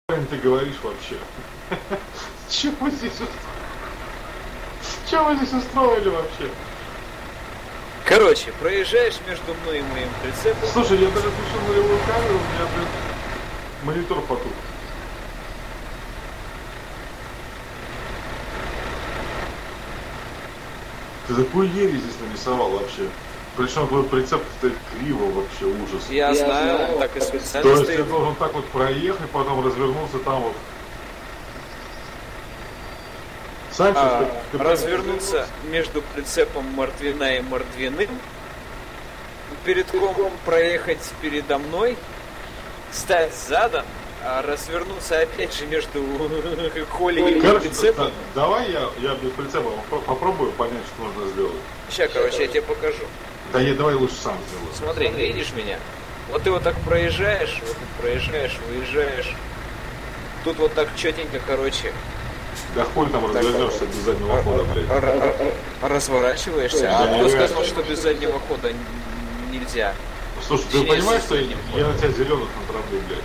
Ты говоришь вообще? Чего вы здесь устроили вообще? Короче, проезжаешь между мной и моим прицепом. Слушай, я даже включил нулевую камеру, у меня, блин, монитор потух. Ты такую ересь здесь нарисовал вообще. Причем твой прицеп стоит криво вообще, ужас. Я знаю, он так и специально То есть стоит. я должен так вот проехать, потом развернуться там вот. Санчес, ты развернуться между прицепом Мордвина и Мордвиным, передком проехать передо мной, стать задом, а развернуться опять же между Холей и прицепом. Давай я без прицепа попробую понять, что нужно сделать. Сейчас, короче, я тебе покажу. Да давай лучше сам сделаю. Смотри, видишь меня? Вот ты вот так проезжаешь, выезжаешь. Тут вот так четенько, короче. Да хуй там развернешься без заднего хода, блядь. Разворачиваешься? А кто сказал, что без заднего хода нельзя? Слушай, ты понимаешь, что я на тебя зеленых натравлю, блядь?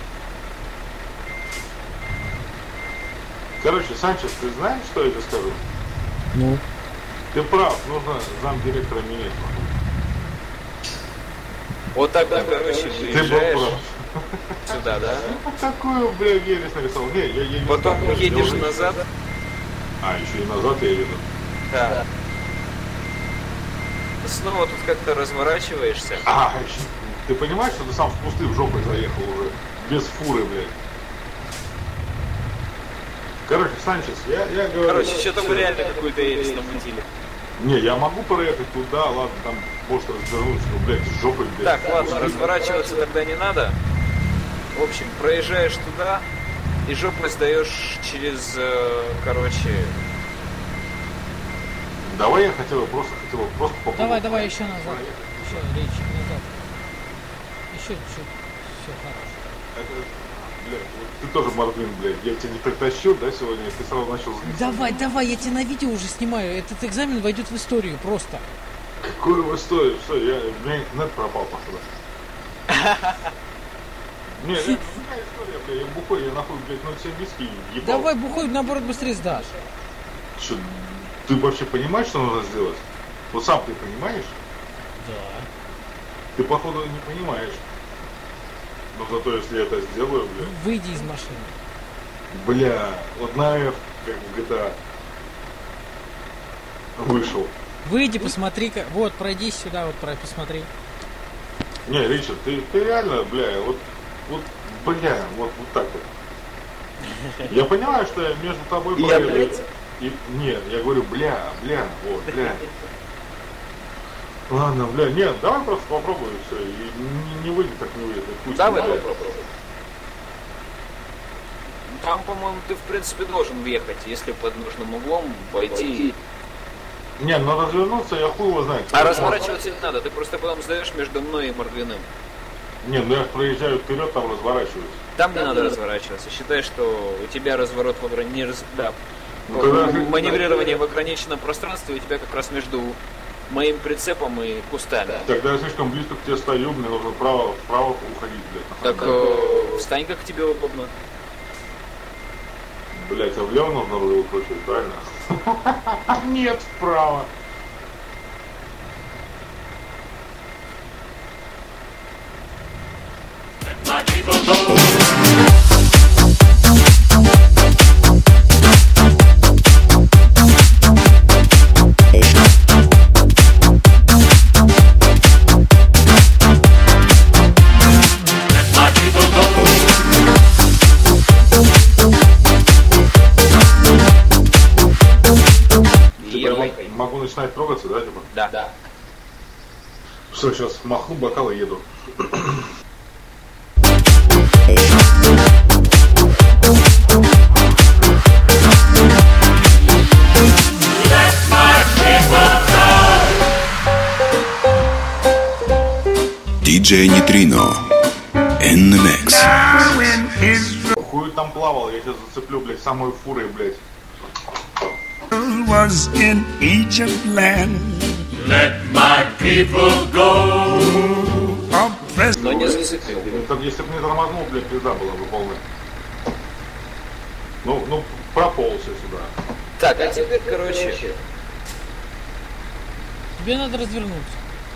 Короче, Санчес, ты знаешь, что я тебе скажу? Ну? Ты прав, нужно замдиректора менять. Вот так вот, короче, выезжаешь сюда, да? Такую, бля, ересь нарисовал. Я потом едешь назад. А, еще и назад я еду. Да. Снова тут как-то разворачиваешься. Ты понимаешь, что ты сам в пустым жопой заехал уже? Без фуры, блядь. Короче, Санчес, я говорю... Короче, что-то мы реально какую-то ересь намутили. Не, я могу проехать туда, ладно, там может развернуться, но, блядь, с жопой, блядь. Так, ладно, разворачиваться тогда не надо. В общем, проезжаешь туда и жопой сдаешь через, короче... Давай я хотел просто попробовать. Давай еще назад. Еще речь назад. Еще чуть-чуть. Все, хорошо. Блядь, ты тоже Мордвин, блядь. Я тебя не притащил, да, сегодня? Ты сразу начал злиться. Давай, я тебя на видео уже снимаю. Этот экзамен войдет в историю просто. Какую в историю? Все, у меня интернет пропал, походу. Не, это другая история, блядь. Я бухой, я нахуй, блядь, 0,7 виски ебал. Давай бухой, наоборот, быстрее сдашь. Что, ты вообще понимаешь, что нужно сделать? Вот сам ты понимаешь? Да. Ты, походу, не понимаешь. Но зато, если я это сделаю, бля... Выйди из машины. Бля, вот на F, как в GTA. Вышел. Выйди, посмотри-ка. Вот, пройди сюда, вот, посмотри. Не, Ричард, ты реально, бля, вот так вот. Я понимаю, что я между тобой проеду. Нет, я говорю, бля, вот, бля. Ладно, бля, нет, давай просто попробуем все. И не выйдет, так не выйдет. Давай попробуем. Там, по-моему, ты, в принципе, должен въехать, если под нужным углом пойти. Не, но развернуться я хуй его знает. А разворачиваться не надо, ты просто потом сдаешь между мной и Мордвиным. Не, ну я проезжаю вперед, там разворачиваюсь. Там не надо разворачиваться. Считай, что у тебя разворот в маневрирование в ограниченном пространстве у тебя как раз между моим прицепом и кустами. Тогда я слишком близко к тебе стою, мне нужно вправо уходить, блядь. Так встань, как тебе удобно. Блять, а влево нужно руль выкручивать, правильно? Нет, вправо. Могу начинать трогаться, да, типа? Да. Все, сейчас махну бокал и еду. DJ Neutrino in the mix. Хуй там плавал, я сейчас зацеплю, блядь, самой фурой, блядь. Was in Egypt land. Let my people go. Но не зацепил. Если бы не тормознул, блядь, пизда была бы полная. Ну, прополз я сюда. Так, а теперь, короче, Тебе надо развернуться.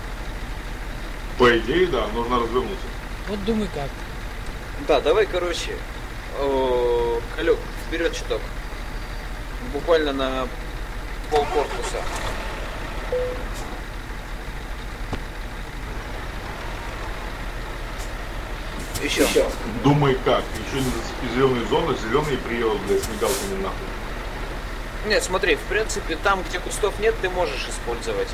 По идее, да, нужно развернуться. Вот думай как. да, давай, короче, Калек, вперед чуток. Буквально на полкорпуса. Еще. Думай как. Еще не зацепи зеленую зону, зеленый прием, блядь, с мигалками нахуй. Нет, смотри, в принципе, там, где кустов нет, ты можешь использовать.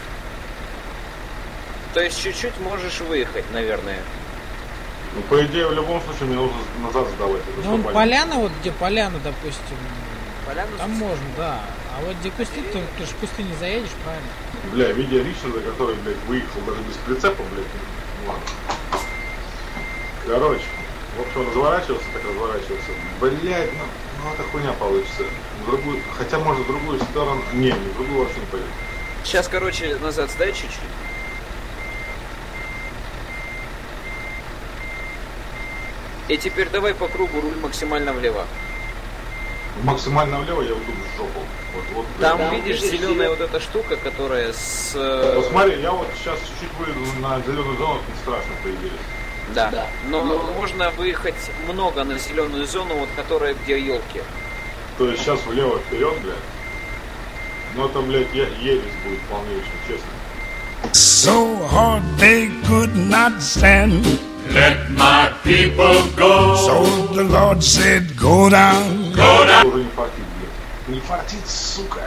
То есть чуть-чуть можешь выехать, наверное. Ну, по идее, в любом случае, мне нужно назад сдавать. Это Ну, что, понятно? поляна, вот где поляна, допустим, Поляну там можно, да. А вот где кусты, то ты же в кусты не заедешь, правильно? Бля, видя Ричарда, который, блядь, выехал даже без прицепа, блядь, ну ладно. Короче, в общем, разворачивался, так разворачивался. Блядь, ну это хуйня получится. В другую, хотя, может, в другую сторону. Не, в другую вообще не пойдет. Сейчас, короче, назад сдай чуть-чуть. И теперь давай по кругу руль максимально влево. Максимально влево я уйду в жопу. Вот, Там, блядь. видишь, зеленая вот эта штука, которая с... Вот смотри, я вот сейчас чуть-чуть выйду на зеленую зону, это не страшно, по идее. Да. Но можно выехать много на зеленую зону, вот которая где елки. То есть сейчас влево вперед, блядь. Но это, блядь, ересь будет полнейшая, честно. So hard they could not stand. Let my people go. So the Lord said, go down. Go down. Уже не фартит, блядь. Не фартит, сука.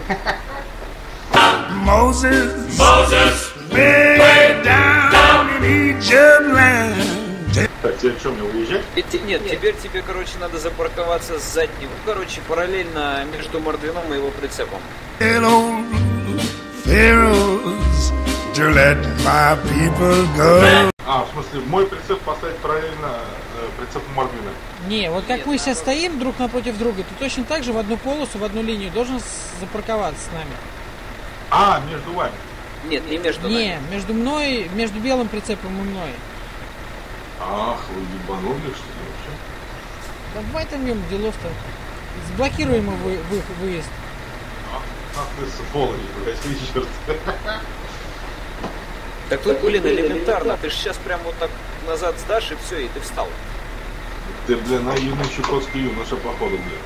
Moses Moses, way down in Egypt land. Так, теперь что, мне уезжать? Нет, теперь тебе, короче, надо запарковаться сзади. Ну, короче, параллельно между Мордвином и его прицепом. Tell old Pharaohs to let my people go. А, в смысле, мой прицеп поставить параллельно прицепу Мордвина. Не, вот как мы сейчас стоим друг напротив друга, ты точно так же в одну полосу, в одну линию должен запарковаться с нами. А, между вами. Нет, не между Не, нами. между мной, между белым прицепом и мной. Ах, вы ебанули, что ли, вообще? Давай там ему делов-то. Заблокируем ему выезд. Ах ты сволочь, блядь, Ричард. Так тут, блин, элементарно. Ты же сейчас прям вот так назад сдашь, и все, и ты встал. Ты, блин, на юный чукотский юноша, походу, блядь.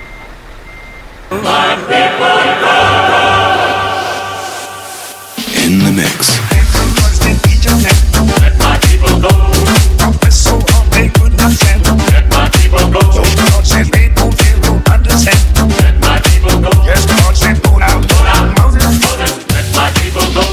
In the mix. let my people go. So hard they could not stand. Let my people go. So the Lord said, they don't feel understand. Let my people go. Yes, the Lord said, go down. Moses, Moses, let my people go.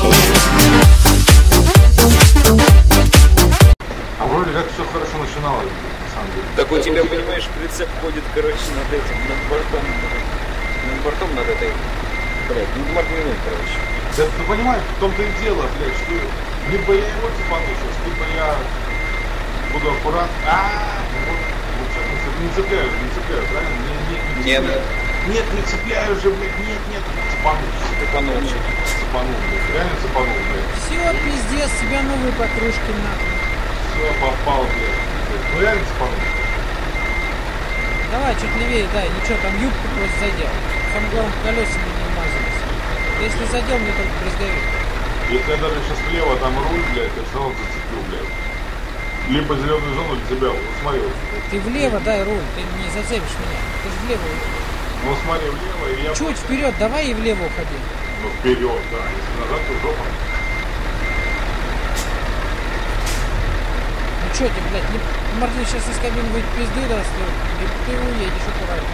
А вроде как все хорошо начиналось, на самом деле. Так у тебя, понимаешь, прицеп ходит, короче, над этим, над бортом над этой, блядь, над Мордвиной, короче. Да ты понимаешь, в том-то и дело, блядь, что либо я его цепану сейчас, либо я буду аккуратно. Вот сейчас не цепляю, правильно? Нет. Нет, не цепляю же, блядь, нет, цепанул. Цепанул. Цепанул, блядь, реально цепанул, блядь. Все, пиздец, тебя новые покрышки нахуй. Все, попал, блядь. Ну реально цепанул. Давай, чуть левее, дай, ничего, там юбку просто задел. Самое главное, колесами не умазались. Если задел, мне только брызговик. Если я даже сейчас влево там руль, блядь, я все равно зацеплю, блядь. Либо зеленую зону, либо тебя. Вот смотри. Ты влево дай руль, ты не зацепишь меня. Ты же влево. Ну смотри, влево, и я... Чуть вперед, давай и влево уходи. Ну вперед, да. Если назад, то жопа. Ну чё ты, блядь, Мордвин сейчас из кабины выйдет пизды даст, и ты уедешь аккуратно.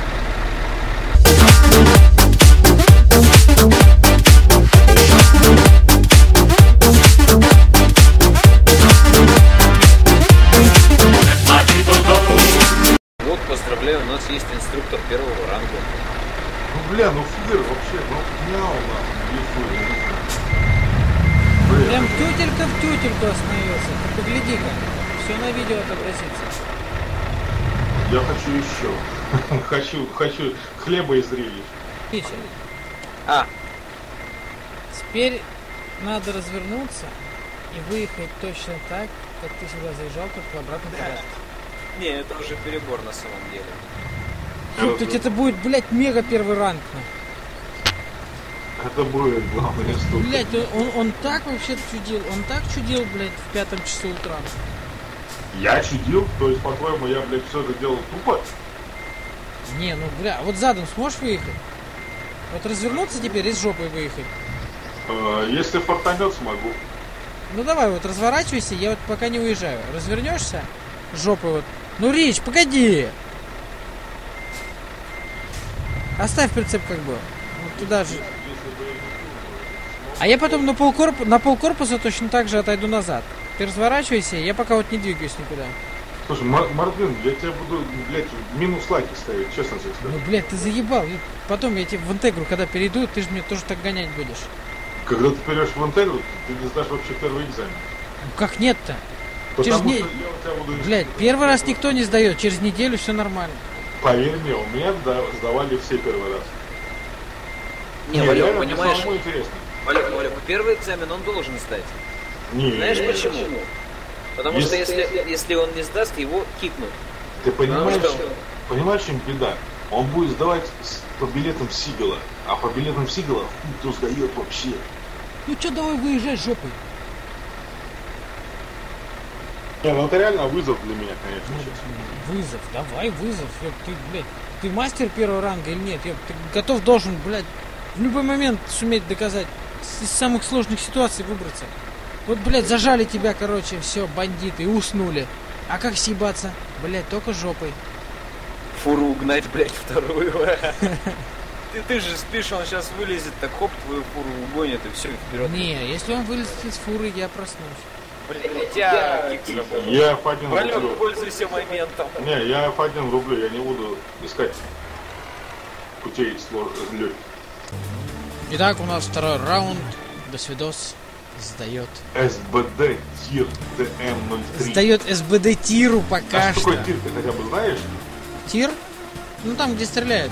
Вот, поздравляю, у нас есть инструктор первого ранга. Ну бля, ну фигур вообще, ну мяу нахуй, блин. Прям тютелька в тютельку остановился. Ты погляди-ка, все на видео отобразится. Я хочу еще. Хочу хлеба и зрелищ. Видите, А, теперь надо развернуться и выехать точно так, как ты сюда заезжал, только в обратном порядке. не, это уже перебор на самом деле. Ёптать, это будет, блядь, мега первый ранг. Это будет главное штука. Блядь, он так вообще чудил. Он так чудил, блядь, в 5 часу утра. Я чудил? То есть, по-твоему, я, блядь, все это делал тупо? Не, ну, бля, вот задом сможешь выехать? Вот развернуться теперь и с жопой выехать. Если фортанет, смогу. Ну давай, вот разворачивайся, я вот пока не уезжаю. Развернешься, жопой вот. Ну, Рич, погоди! Оставь прицеп как бы. Вот туда же. А я потом на полкорпуса точно так же отойду назад. Ты разворачивайся, я пока вот не двигаюсь никуда. Слушай, Мартин, я тебя буду, блядь, минус лайки ставить, честно тебе скажу. Ну, блядь, ты заебал. Потом я тебе в интегру, когда перейду, ты же мне тоже так гонять будешь. Когда ты перейдешь в интегру, ты не сдашь вообще первый экзамен. Ну, как нет-то? Потому Через что я у тебя буду... Блядь, первый раз никто не сдает, через неделю все нормально. Поверь мне, у меня сдавали все первый раз. Не, Валек, реально, понимаешь, самому интересно. Валек, первый экзамен он должен сдать. Не, Знаешь почему? Потому что если он не сдаст, его кикнут. Ты понимаешь, Потому понимаешь, в чем беда? Он будет сдавать по билетам Сигала, а по билетам Сигала хуй кто сдает вообще. Ну чё, давай выезжай жопой. Не, ну это реально вызов для меня, конечно, сейчас. Вызов, давай вызов. Ёп, ты, блядь, ты мастер первого ранга или нет? Ёп, ты готов, должен, блядь, в любой момент суметь доказать, из самых сложных ситуаций выбраться. Вот, блядь, зажали тебя, короче, все, бандиты, и уснули. А как съебаться? Блядь, только жопой. Фуру угнать, блядь, вторую. Ты же спишь, он сейчас вылезет, так хоп, твою фуру угонит и все, вперед. Не, если он вылезет из фуры, я проснусь. Блядь, я кик сработал. Я F1 Валек, рублю. пользуйся моментом. Не, я F1 рублю, я не буду искать путей легких. Итак, у нас второй раунд. До свидос. Сдает. СБД ТИР ТМ-03. Сдает СБД тиру пока А что что. такое ТИР, ты хотя бы знаешь? Тир? Ну там, где стреляют.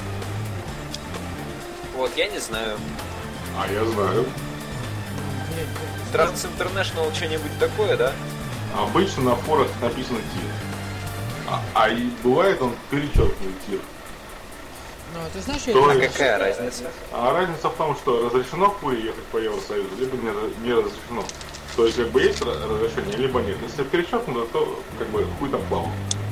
Вот, я не знаю. А я знаю. Транс International что-нибудь такое, да? Обычно на форах написано ТИР. А и бывает он перечеркнут ТИР. Ну, ты знаешь, То А есть- какая разница? А разница в том, что разрешено в фуре ехать по Евросоюзу, либо не разрешено. То есть как бы есть разрешение, либо нет. Если перечеркнуто, то как бы хуй там плавал.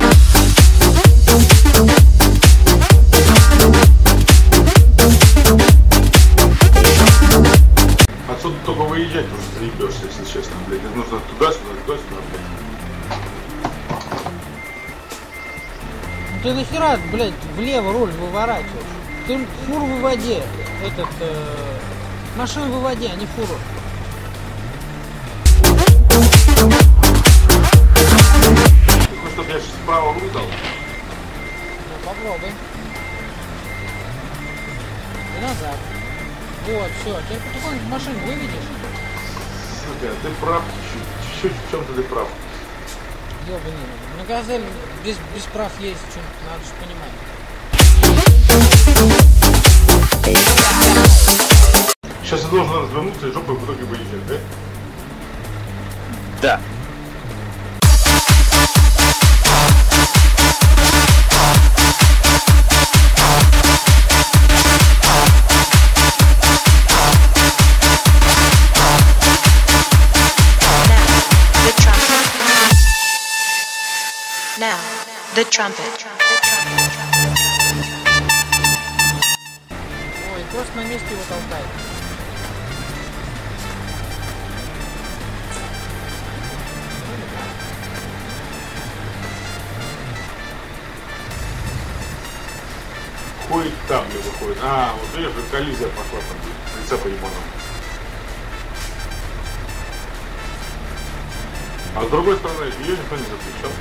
Отсюда только выезжать уже заебешься, если честно, блядь. Нужно туда-сюда, туда-сюда, блядь. Ты нахера, блядь, влево руль выворачиваешь? Ты фуру выводи. Машину выводи, а не фуру. Ты хочешь, чтобы я сейчас справа руль дал? Ну, попробуй. И назад. Вот, все. Теперь потихоньку машину выведешь. Сука, ты прав чуть-чуть, в чем-то ты прав. Ёбаный. На газель без прав есть, что надо же понимать. Сейчас я должен развернуться и жопой в итоге выезжать, да? Да. Now, the trumpet. Ой, просто на месте его толкает. Хуй там мне выходит. А, вот видишь, коллизия пошла там, прицепа ебаного. А с другой стороны, ее никто не запрещал.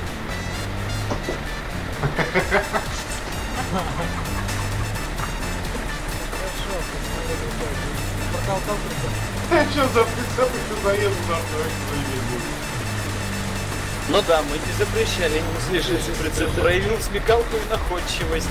Хорошо, посмотри, протолкал прицеп. Сейчас за прицеп еще заеду завтра, вообще заебись будет. Ну да, мы не запрещали, не слышали, прицеп проявил смекалку и находчивость.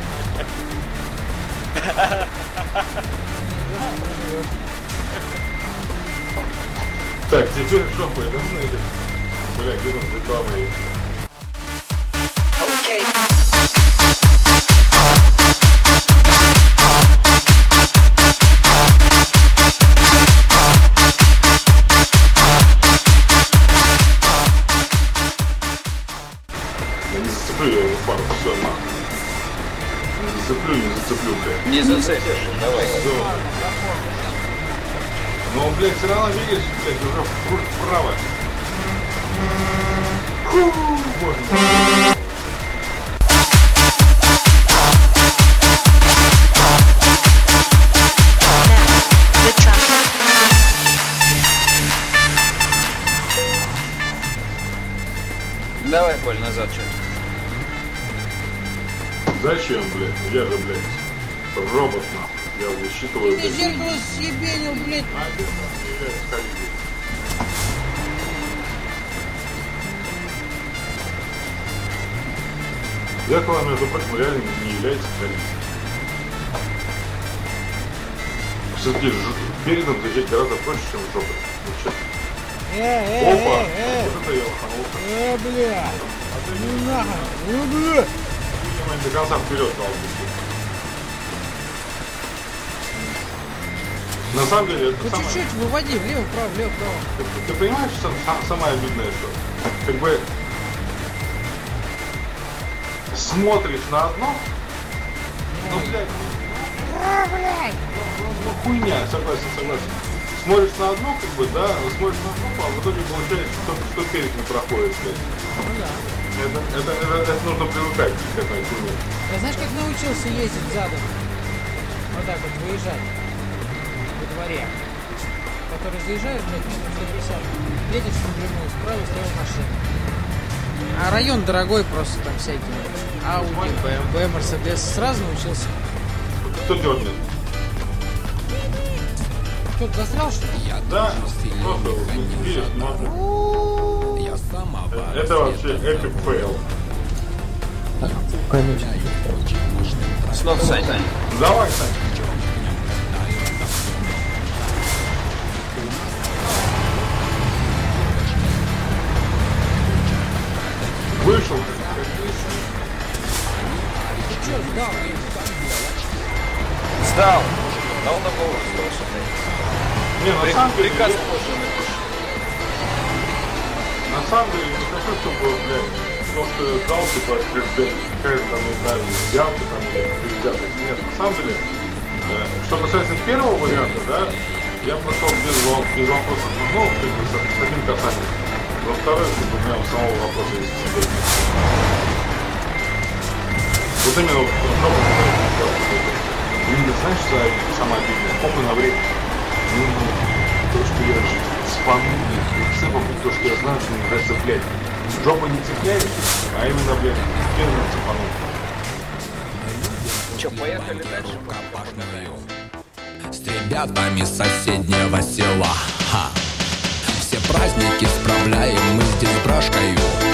Так, теперь жопу я давно идет. Бля, где там реклама есть? Okay. зацеплю, блядь. Не зацепишь, давай. Всё. Но, блядь, все равно видишь, блядь, уже вправо. Фу, можно. Давай, Коль, назад что-то. Зачем, блядь? Я же, блядь, робот, нахуй. Я высчитываю, Ты блядь. зеркало съебенил, блядь. А где там является коллизией? Зеркало, между прочим, реально не является коллизией. Все-таки передом заезжать гораздо проще, чем жопой. Ну, честно. Опа! Вот это я лоханулся. Бля. Ну нахуй. Ну, бля. Видимо, до конца вперед дал. На самом деле, это Ну самое... чуть-чуть выводи, влево-вправо, влево-вправо. Ты понимаешь, что самое обидное, что как бы смотришь на одно, ну, блядь, ну, хуйня, согласен. Смотришь на одно, как бы, да, смотришь на одно, а в итоге получается, что перед не проходит, блядь. Ну да. Это нужно привыкать к этой хуйне. Я знаешь, как научился ездить задом? Вот так вот, выезжать во дворе. Который заезжает, блядь, минут 150. Едешь напрямую, справа слева машина. А район дорогой просто там всякие. Ауди, БМВ, Мерседес. Сразу научился. Кто дернет? Кто-то застрял, что ли? Да, просто вот, видишь, можно. Это вообще эпик фейл. Снова Сань. Давай, Сань. Вышел. Ты чё, сдал? Сдал. Дал на голову, сдался. Не, на самом деле, Приказ позже напишу. на самом деле, не хочу, чтобы, блядь, то, что я сдал, типа, какая-то там, не знаю, взятка там, или взятка. Нет, на самом деле, что касается первого варианта, да, я прошел без вопросов, ну, как бы, с одним касанием. Во второй, как бы, у меня у самого вопроса есть себе. Вот именно вот, именно, знаешь, что самое обидное? Попа на время. Ну, то, что я спану, цепом, то, что я знаю, что не нравится цеплять. Жопа не цепляет, а именно, блядь, первым цепану. Че, поехали дальше? С ребятами соседнего села. Ха. Все праздники справляем мы здесь брошкою.